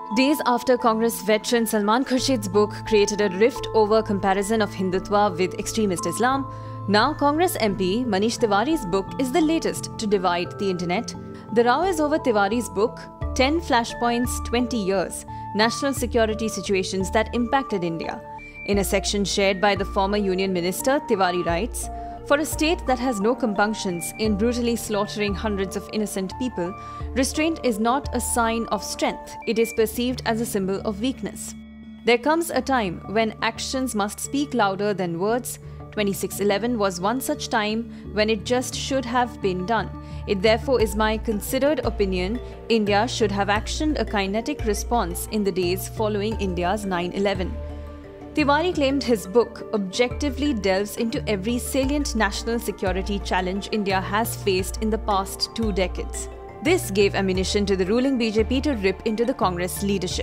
Days after Congress veteran Salman Khurshid's book created a rift over comparison of Hindutva with extremist Islam, now Congress MP Manish Tiwari's book is the latest to divide the internet. The row is over Tiwari's book, 10 Flashpoints, 20 Years, National Security Situations that Impacted India. In a section shared by the former Union Minister, Tiwari writes, "For a state that has no compunctions in brutally slaughtering hundreds of innocent people, restraint is not a sign of strength, it is perceived as a symbol of weakness. There comes a time when actions must speak louder than words. 26/11 was one such time when it just should have been done. It therefore is my considered opinion India should have actioned a kinetic response in the days following India's 9/11. Tiwari claimed his book objectively delves into every salient national security challenge India has faced in the past 2 decades. This gave ammunition to the ruling BJP to rip into the Congress leadership.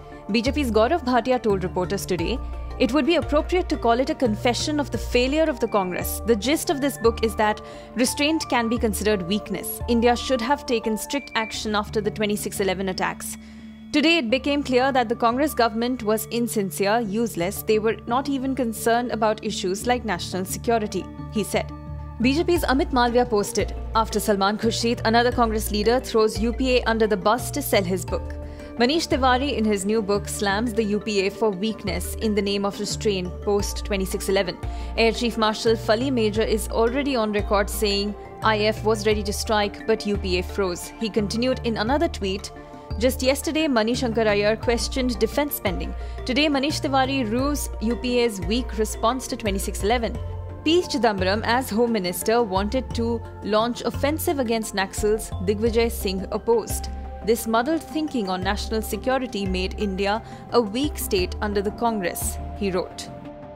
BJP's Gaurav Bhatia told reporters today, "It would be appropriate to call it a confession of the failure of the Congress. The gist of this book is that restraint can be considered weakness. India should have taken strict action after the 26/11 attacks. Today, it became clear that the Congress government was insincere, useless. They were not even concerned about issues like national security," he said. BJP's Amit Malviya posted, "After Salman Khurshid, another Congress leader throws UPA under the bus to sell his book. Manish Tiwari in his new book slams the UPA for weakness in the name of restraint post 26/11. Air Chief Marshal Fali Major is already on record saying IF was ready to strike but UPA froze." He continued in another tweet, "Just yesterday, Mani Shankar Iyer questioned defence spending. Today, Manish Tiwari rues UPA's weak response to 26/11. P. Chidambaram, as Home Minister, wanted to launch offensive against Naxals. Digvijay Singh opposed. This muddled thinking on national security made India a weak state under the Congress," he wrote.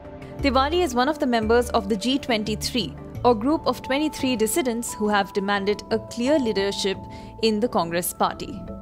Tiwari is one of the members of the G23, or group of 23 dissidents who have demanded a clear leadership in the Congress party.